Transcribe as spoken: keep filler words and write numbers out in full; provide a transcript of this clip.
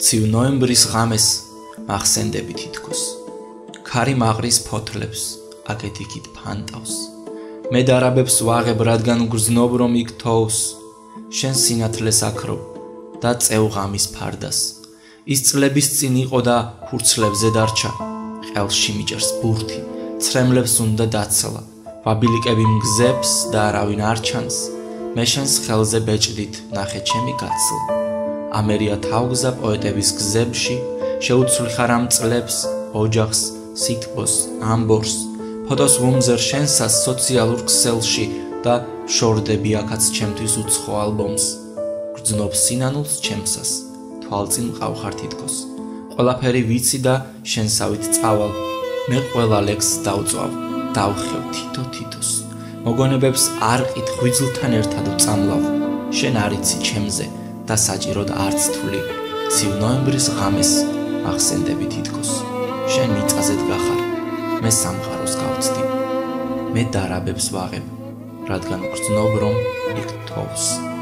ცივ ნოემბრის ღამეს მახსენდები თითქოს ქარი მაყრის ფოთლებს აკეთიქით ფანტავს მე დარაბებს ვაღებ რადგან გრძნობ რომ იქ თოვს შენ სინათლეს აქრობ და წევ ღამის ფარდას ის წლების წინ იყო და ხურცლებზე დარჩა ყელში მიჭერს ბურთი ცრემლებს უნდა დაცლა ვაბილიკები მგზებს და არავინ არ ჩანს მე შენს ხელზე ბეჭდით ნახე ჩემი გაცლა ამერია თავგზა პოეტების გზებში შეუცვლი ხარ ამ წლებს ოჯახს სითბოს ამბორს ფოტოს ვუმზერ შენსას სოციალურ ქსელში და შორდები აქაც ჩემთვის უცხო ალბომს გრძნობ სინანულს ჩემსას თვალწინ მყავხარ თითქოს ყველაფერი ვიცი და შენსავით წავალ მე ყველა ლექსს დავწვავ დავხევ თითო თითოს მოგონებებს არ ყითხვიძლთან ერთად ვწამლავ შენ არიცი ჩემზე და საჭიროდ არც თვლი ცივ ნოემბრის ღამეს მახსენდები თითქოს შენ მიწაზე დგახარ მე სამყაროს გავწდი მე დარაბებს ვაღებ რადგან გრძნობ რომ იქ თოვს